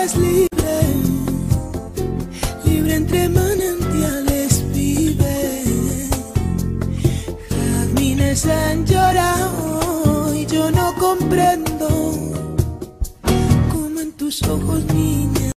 es libre, libre entre manantiales vive. Jazmines han llorado y yo no comprendo cómo en tus ojos, niña.